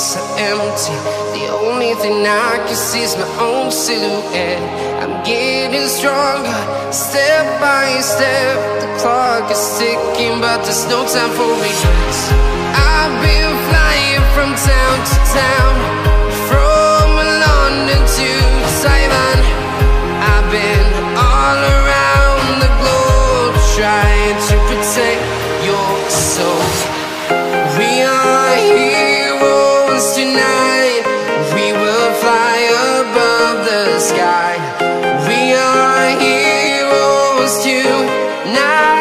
so empty. The only thing I can see is my own silhouette. I'm getting stronger, step by step. The clock is ticking, but there's no time for regrets. I've been flying from town to town, from London to Taiwan. I've been all around the globe, trying to protect your soul. We are heroes tonight. We will fly above the sky. We are heroes tonight.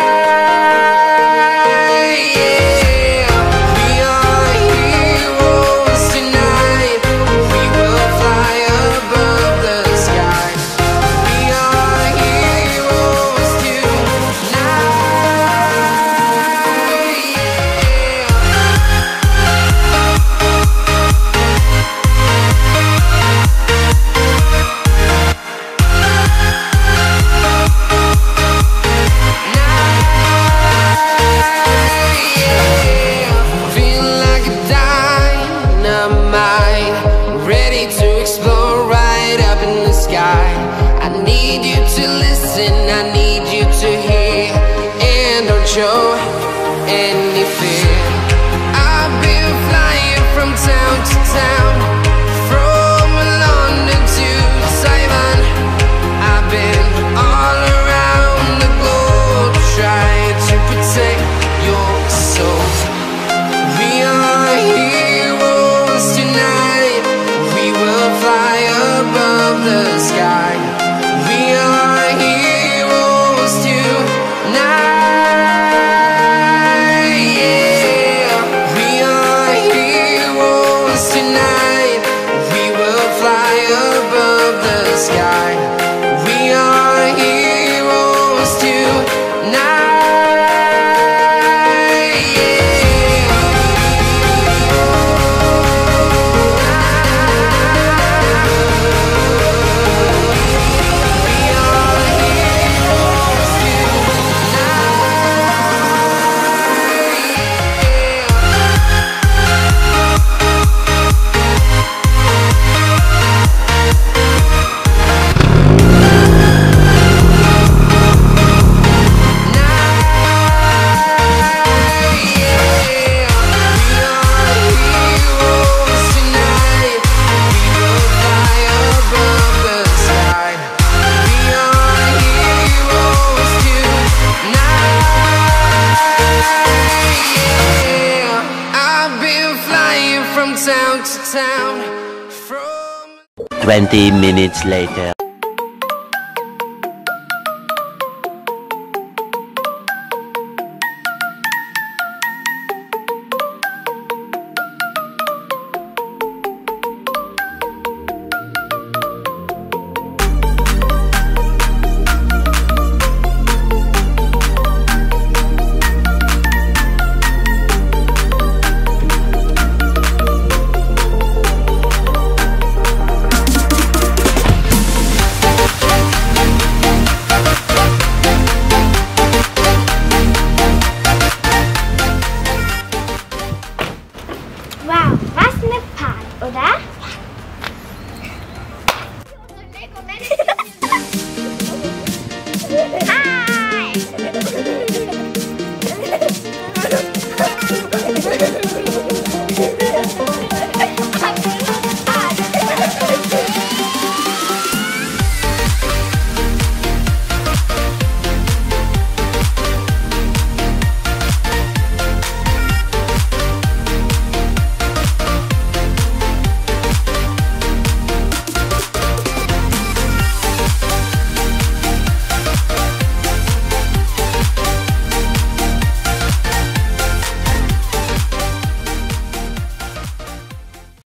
I need you to listen, I need you to hear, and don't show any fear. I've been flying from town to town, from London to Taiwan. I've been all around the globe, trying to protect your soul. We are heroes tonight. We will fly above the sky. We are heroes tonight, yeah. We are heroes tonight. We will fly above the sky. We are heroes tonight, town to town. 20 minutes later.